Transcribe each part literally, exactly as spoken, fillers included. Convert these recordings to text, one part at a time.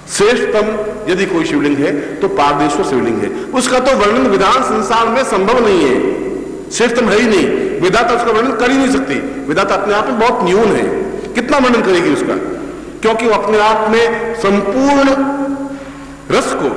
श्रेष्ठतम यदि कोई शिवलिंग है तो पारदेश्वर शिवलिंग है। उसका तो वर्णन विधान संसार में संभव नहीं है, श्रेष्ठतम है ही नहीं। विधाता उसका वर्णन कर ही नहीं सकती। विधाता अपने आप में बहुत न्यून है, कितना वर्णन करेगी उसका, क्योंकि वो अपने आप में संपूर्ण रस को,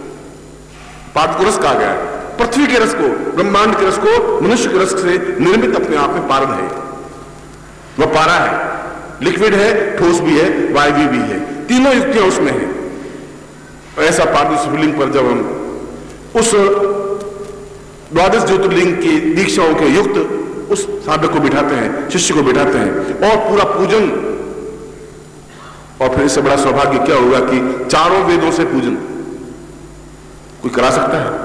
पाद को रस कहा गया है, पृथ्वी के रस को, ब्रह्मांड के रस को मनुष्य के रस से निर्मित अपने आप में पारद है। वह पारा है, लिक्विड है, ठोस भी है, वायवी भी है, तीनों युक्तियां उसमें है। ऐसा पारद शिवलिंग पर जब हम उस द्वादश ज्योतिर्लिंग की दीक्षाओं के युक्त उस साधक को बिठाते हैं, शिष्य को बिठाते हैं और पूरा पूजन, और फिर इससे बड़ा सौभाग्य क्या होगा कि चारों वेदों से पूजन कोई करा सकता है?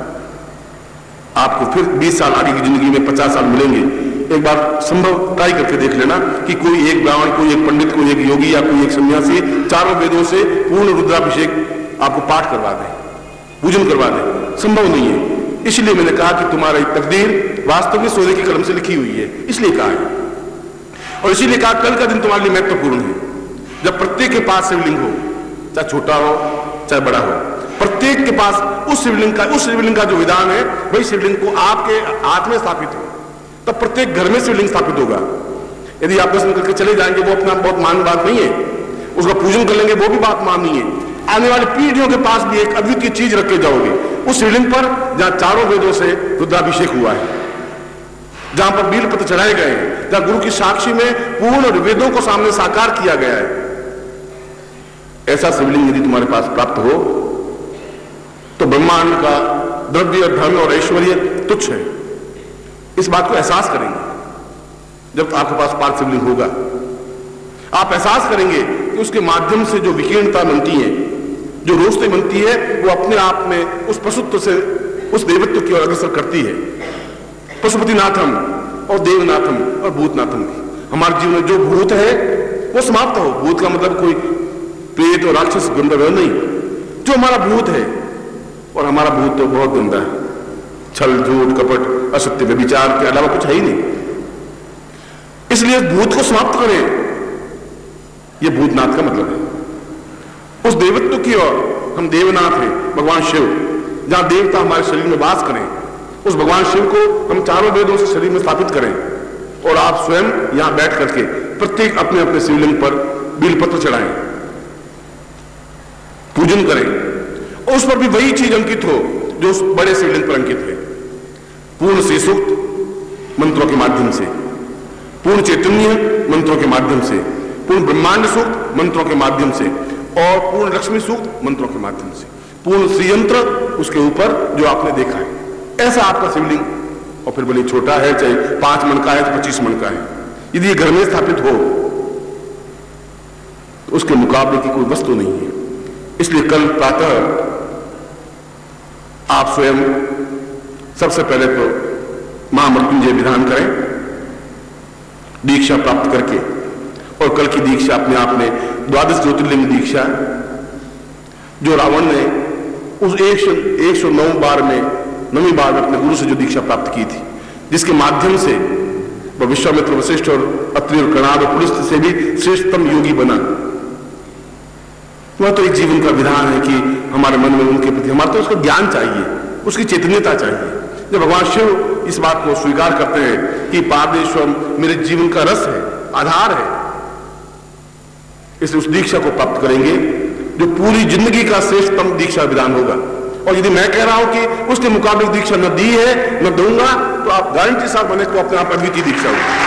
आपको फिर बीस साल आगे की जिंदगी में पचास साल मिलेंगे, एक बार संभव ट्राई करके देख लेना कि कोई एक ब्राह्मण, कोई एक पंडित, कोई एक योगी या कोई एक सन्यासी चारों वेदों से पूर्ण रुद्राभिषेक आपको पाठ करवा दे, पूजन करवा दे। संभव नहीं है। इसलिए मैंने कहा कि तुम्हारी तकदीर वास्तव में सोने की कलम से लिखी हुई है, इसलिए कहा है। और इसीलिए कहा कल का दिन तुम्हारे लिए महत्वपूर्ण है, जब प्रत्येक के पास शिवलिंग हो, चाहे छोटा हो चाहे बड़ा हो, प्रत्येक के पास उस शिवलिंग का उस शिवलिंग का जो विधान है वही शिवलिंग को आपके हाथ में स्थापित हो, तब प्रत्येक घर में शिवलिंग स्थापित होगा। यदि आप दर्शन करके चले जाएंगे वो अपना बहुत मान बात नहीं है, उसका पूजन कर लेंगे वो भी बात मान नहीं है। आने वाली पीढ़ियों के पास भी एक अद्वितीय चीज रख के जाओगे उस शिवलिंग पर जहां चारों वेदों से रुद्राभिषेक हुआ है, जहां पर बील पत्र चढ़ाए गए हैं, जहां गुरु की साक्षी में पूर्ण वेदों को सामने साकार किया गया है। ऐसा शिवलिंग यदि तुम्हारे पास प्राप्त हो तो ब्रह्मांड का द्रव्य, धन और ऐश्वर्य तुच्छ है। इस बात को एहसास करेंगे जब आपके पास पार्थ शिवलिंग होगा। आप एहसास करेंगे कि उसके माध्यम से जो विकीर्णता बनती है, जो रोशनी बनती है, वो अपने आप में उस पशुत्व से उस देवत्व की ओर अग्रसर करती है। पशुपतिनाथम और देवनाथम और भूतनाथम। हमारे जीवन में जो भूत है वो समाप्त हो। भूत का मतलब कोई प्रेत और राक्षस गंधर्व नहीं, जो हमारा भूत है, और हमारा भूत तो बहुत गंदा है, छल, झूठ, कपट, असत्य, व्यभिचार के अलावा कुछ है ही नहीं। इसलिए भूत को समाप्त करें, यह भूतनाथ का मतलब है। उस देवत्व की ओर हम देवनाथ हैं, भगवान शिव, जहां देवता हमारे शरीर में वास करें, उस भगवान शिव को हम चारों वेदों से शरीर में स्थापित करें। और आप स्वयं यहां बैठ करके प्रत्येक अपने अपने शिवलिंग पर बीलपत्र चढ़ाएं, पूजन करें, और उस पर भी वही चीज अंकित हो जो उस बड़े शिवलिंग पर अंकित है। पूर्ण श्री सूक्त मंत्रों के माध्यम से, पूर्ण चैतन्य मंत्रों के माध्यम से, पूर्ण ब्रह्मांड सूक्त मंत्रों के माध्यम से, और पूर्ण लक्ष्मी सूक्त मंत्रों के माध्यम से, पूर्ण श्रीयंत्र उसके ऊपर जो आपने देखा है। ऐसा आपका शिवलिंग, और फिर भले छोटा है, चाहे पांच मन का है तो पच्चीस मन का है, यदि ये घर में स्थापित हो तो उसके मुकाबले की कोई वस्तु नहीं है। इसलिए कल प्रातः आप स्वयं सबसे पहले तो महामृत्युंजय विधान करें, दीक्षा प्राप्त करके। और कल की दीक्षा अपने आप में द्वादश ज्योतिर्लिंग दीक्षा, जो रावण ने उस एक सौ एक सौ नौ बार में नवीं बार में अपने गुरु से जो दीक्षा प्राप्त की थी, जिसके माध्यम से वह विश्वामित्र, वशिष्ठ और अत्रि और कणाद और पुलस्त्य से भी श्रेष्ठतम योगी बना। वह तो एक जीवन का विधान है कि हमारे मन में उनके प्रति हमारा तो उसका ज्ञान चाहिए, उसकी चैतन्यता चाहिए। जब भगवान शिव इस बात को स्वीकार करते हैं कि पारदेश्वर मेरे जीवन का रस है, आधार है, इसलिए उस दीक्षा को प्राप्त करेंगे जो पूरी जिंदगी का श्रेष्ठतम दीक्षा विधान होगा। और यदि मैं कह रहा हूं कि उसके मुकाबले दीक्षा न दी है न दूंगा, तो आप गारंटी साथ बने को अपने आप अद्वितीय दीक्षा होगी।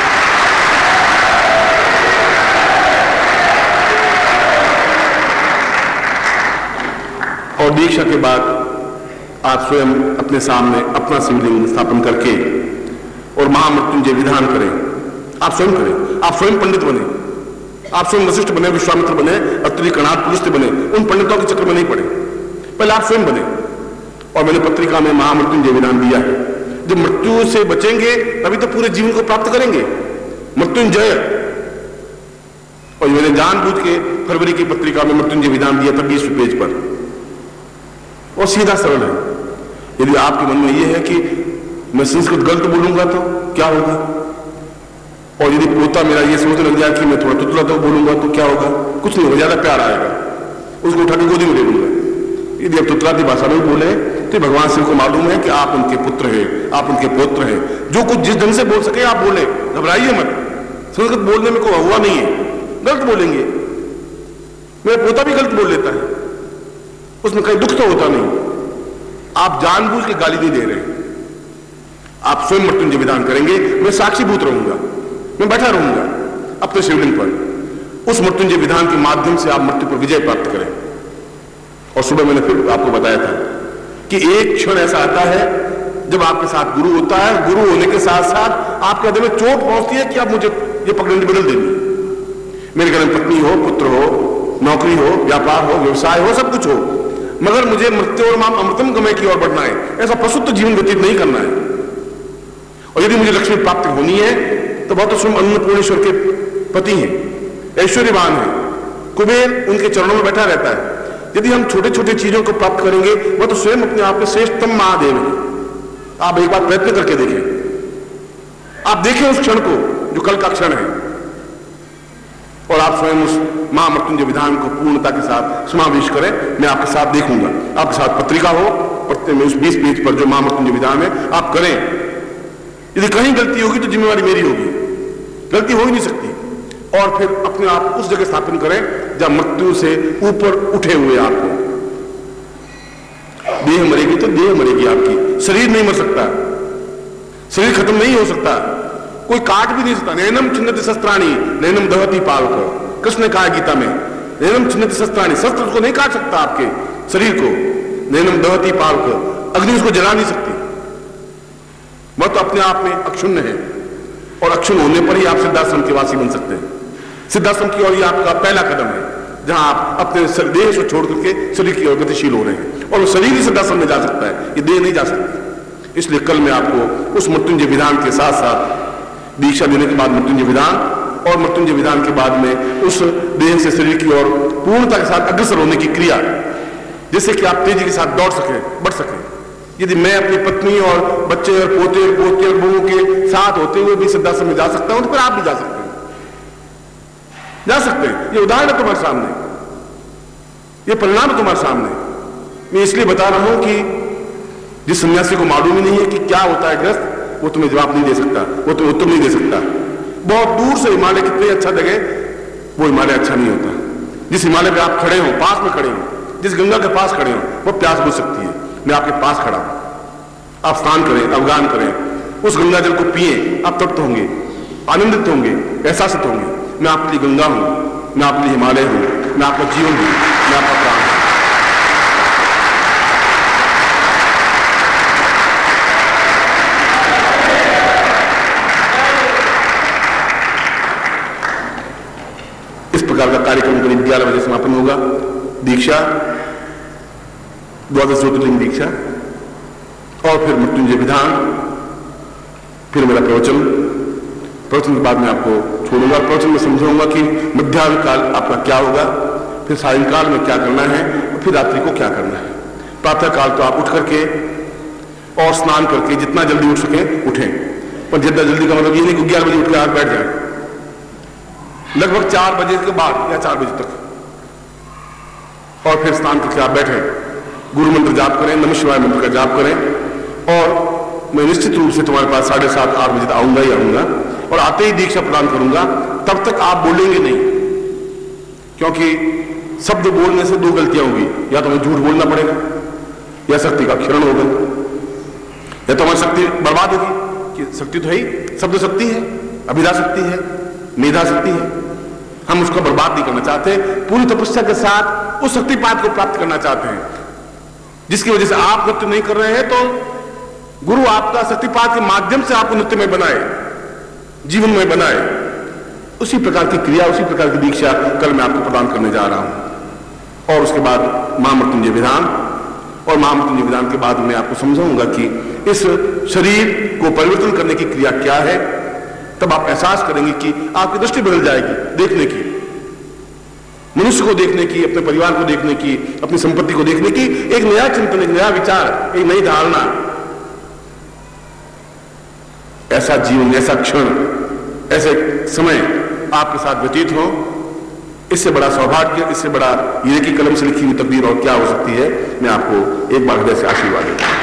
और दीक्षा के बाद आप स्वयं अपने सामने अपना शिवलिंग स्थापन करके और महामृत्युंजय विधान करें। आप स्वयं करें, आप स्वयं पंडित बने, आप स्वयं वशिष्ठ बने, विश्वामित्र बने, अत्रि, कणाद, पुलस्त्य बने, उन पंडितों के चक्र में नहीं पड़े, पहले आप स्वयं बने। और मैंने पत्रिका में महामृत्युंजय विधान दिया है, जब मृत्यु से बचेंगे तभी तो पूरे जीवन को प्राप्त करेंगे, मृत्युंजय। और मैंने जानबूझ के फरवरी की पत्रिका में मृत्युंजय विधान दिया था बीसवें पेज पर, और सीधा सरल है। यदि आपके मन में यह है कि मैं संस्कृत गलत बोलूंगा तो क्या होगा, और यदि पोता मेरा ये सोचने लग जाए कि मैं थोड़ा तुतला तो बोलूंगा तो क्या होगा, कुछ नहीं होगा, ज्यादा प्यार आएगा। उसको उठा के गोदी में ले लूंगा। यदि आप तुतलाती भाषा में बोले तो भगवान शिव को मालूम है कि आप उनके पुत्र हैं, आप उनके पुत्र हैं। जो कुछ जिस ढंग से बोल सके आप बोले, घबराइए मत। संस्कृत बोलने में कोई हुआ नहीं है, गलत बोलेंगे, मेरा पोता भी गलत बोल लेता है, उसमें कहीं दुख तो होता नहीं। आप जानबूझ के गाली नहीं दे रहे, आप स्वयं मृत्युंजय विधान करेंगे। मैं साक्षीभूत रहूंगा, मैं बैठा रहूंगा अपने शिवलिंग पर। उस मृत्युंजय विधान के माध्यम से आप मृत्यु पर विजय प्राप्त करें। और सुबह मैंने फिर आपको बताया था कि एक क्षण ऐसा आता है जब आपके साथ गुरु होता है, गुरु होने के साथ साथ आपके हृदय में चोट पहुंचती है कि आप मुझे ये पगडंडी बदल देंगे। मेरे घर में पत्नी हो, पुत्र हो, नौकरी हो, व्यापार हो, व्यवसाय हो, सब कुछ हो, मगर मुझे मृत्यु और माम अमृतम गमय की ओर बढ़ना है। ऐसा प्रसुप्त जीवन व्यतीत नहीं करना है। और यदि मुझे लक्ष्मी प्राप्त होनी है तो बहुत तो स्वयं अन्नपूर्णेश्वर के पति हैं, ऐश्वर्यवान है, कुबेर उनके चरणों में बैठा रहता है। यदि हम छोटे छोटे चीजों को प्राप्त करेंगे वह तो स्वयं अपने आप में श्रेष्ठतम महादेव है। आप एक बार प्रयत्न करके देखें, आप देखें उस क्षण को जो कल का क्षण है, और आप स्वयं उस महामृत्युंजय विधान को पूर्णता के साथ समावेश करें। मैं आपके साथ देखूंगा, आपके साथ पत्रिका हो, पत्रिका में उस बीस पेज पर जो महामृत्युंजय विधान है आप करें। यदि कहीं गलती होगी तो जिम्मेवारी मेरी होगी, गलती हो ही नहीं सकती। और फिर अपने आप उस जगह स्थापन करें जब मृत्यु से ऊपर उठे हुए आपको। देह मरेगी तो देह मरेगी आपकी, शरीर नहीं मर सकता, शरीर खत्म नहीं हो सकता, कोई काट भी नहीं सकता। नैनम छिन्नति शस्त्राणी नैनम दहति पावक, कृष्ण ने कहा गीता में, नैनम छिन्नति शस्त्राणी, शस्त्र उसको नहीं काट सकता आपके शरीर को। नैनम दहति पावक, अग्नि उसको जला नहीं सकती। वह तो अपने आप में अक्षुण्ण है, और अक्षुण्ण होने पर ही आप सिद्धाश्रम के वासी बन सकते हैं। सिद्धाश्रम की ओर आपका पहला कदम है, जहां आप अपने देह को छोड़ करके शरीर की ओर गतिशील हो रहे हैं, और वो शरीर ही सिद्धाश्रम में जा सकता है, ये देह नहीं जा सकती। इसलिए कल मैं आपको उस मृत्युंजय विधान के साथ साथ दीक्षा देने के बाद मृत्युंजय विधान, और मृत्युंजय विधान के बाद में उस देह से शरीर की ओर पूर्णता के साथ अग्रसर होने की क्रिया, जिससे कि आप तेजी के साथ दौड़ सकें, बढ़ सकें। यदि मैं अपनी पत्नी और बच्चे और पोते और पोते और बहुओं के साथ होते हुए भी सिद्धाश्रम में जा सकता हूं, तो फिर आप भी जा सकते हैं, जा सकते हैं। ये उदाहरण है तुम्हारे सामने, ये परिणाम है तुम्हारे सामने। मैं इसलिए बता रहा हूं कि जिस सन्यासी को मालूम ही नहीं है कि क्या होता है ग्रस्त, वो तुम्हें जवाब नहीं दे सकता, वो तुम्हें उत्तर नहीं दे सकता। बहुत दूर से हिमालय कितने अच्छा लगे, वो हिमालय अच्छा नहीं होता। जिस हिमालय पे आप खड़े हो, पास में खड़े हो, जिस गंगा के पास खड़े हो, वो प्यास बुझ सकती है। मैं आपके पास खड़ा हूं, आप स्नान करें, अवगान करें, उस गंगा जल को पिए, आप तृप्त होंगे, आनंदित होंगे, एहसासित होंगे। मैं आपके लिए गंगा हूं, मैं आपके लिए हिमालय हूं, मैं आपका जीवन हूं, मैं आपका प्राण हूं। इस प्रकार का कार्यक्रम करीब ग्यारह बजे समापन होगा। दीक्षा, द्वादश ज्योतिर्लिंग दीक्षा, और फिर मृत्युंजय विधान, फिर मेरा प्रवचन। प्रवचन के बाद मैं आपको छोड़ूंगा, प्रवचन में समझाऊंगा कि मध्याह्न काल आपका क्या होगा, फिर सायंकाल में क्या करना है, और फिर रात्रि को क्या करना है। प्रातः काल तो आप उठ करके और स्नान करके जितना जल्दी उठ सके उठें, पर जितना जल्दी का मतलब ये नहीं कि ग्यारह बजे उठ के आप बैठ जाए, लगभग चार बजे के बाद या चार बजे तक, और फिर स्नान करके आप बैठे, गुरु मंत्र जाप करें, नमः शिवाय मंत्र का जाप करें। और मैं निश्चित रूप से तुम्हारे पास साढ़े सात आठ बजे तक आऊंगा ही आऊंगा, और आते ही दीक्षा प्रदान करूंगा। तब तक आप बोलेंगे नहीं, क्योंकि शब्द बोलने से दो गलतियां होंगी, या तो हमें झूठ बोलना पड़ेगा, या शक्ति का क्षरण होगा, या तो हमारी शक्ति बर्बाद होगी। कि शक्ति तो है ही, शब्द शक्ति है, अभिधा शक्ति है, मेधा शक्ति है, हम उसको बर्बाद नहीं करना चाहते। पूरी तपस्या के साथ उस शक्तिपात को प्राप्त करना चाहते हैं, जिसकी वजह से आप नृत्य नहीं कर रहे हैं तो गुरु आपका शक्तिपात के माध्यम से आपको नृत्य में बनाए, जीवन में बनाए। उसी प्रकार की क्रिया, उसी प्रकार की दीक्षा कल मैं आपको प्रदान करने जा रहा हूं। और उसके बाद महामृत्युंजय विधान, और महामृत्युंजय विधान के बाद मैं आपको समझाऊंगा कि इस शरीर को परिवर्तन करने की क्रिया क्या है। तब आप एहसास करेंगे कि आपकी दृष्टि बदल जाएगी देखने की, मनुष्य को देखने की, अपने परिवार को देखने की, अपनी संपत्ति को देखने की। एक नया चिंतन, एक नया विचार, एक नई धारणा। ऐसा जीवन, ऐसा क्षण, ऐसे समय आपके साथ व्यतीत हो इससे बड़ा सौभाग्य, इससे बड़ा हीरे की कलम से लिखी हुई तकदीर और क्या हो सकती है। मैं आपको एक बार हृदय से आशीर्वाद देता हूं।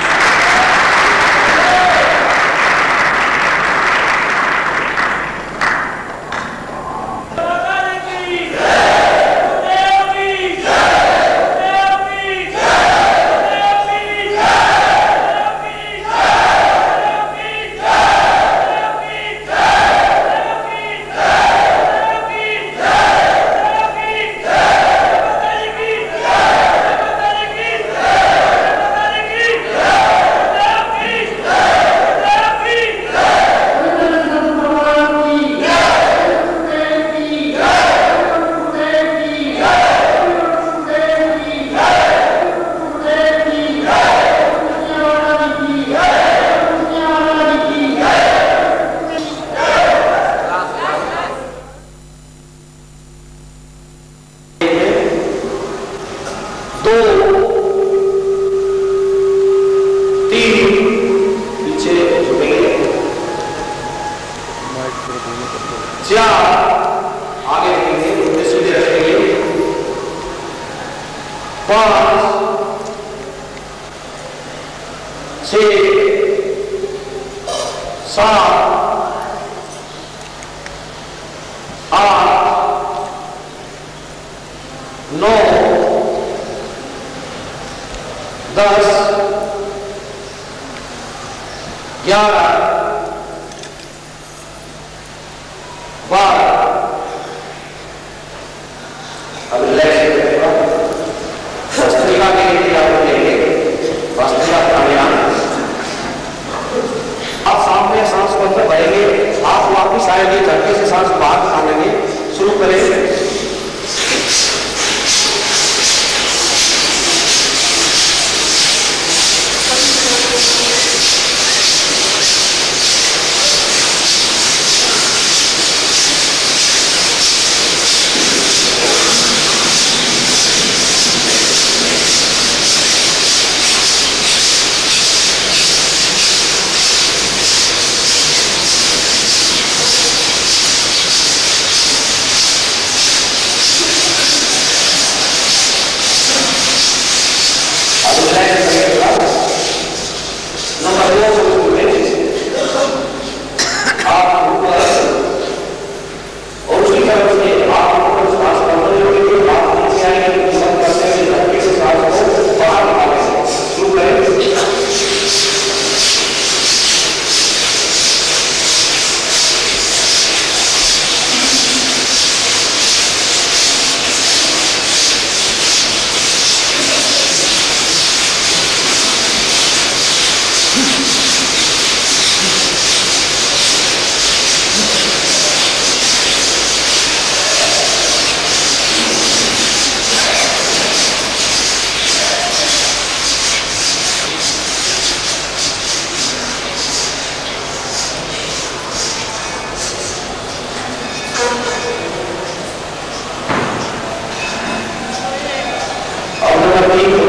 Thank you.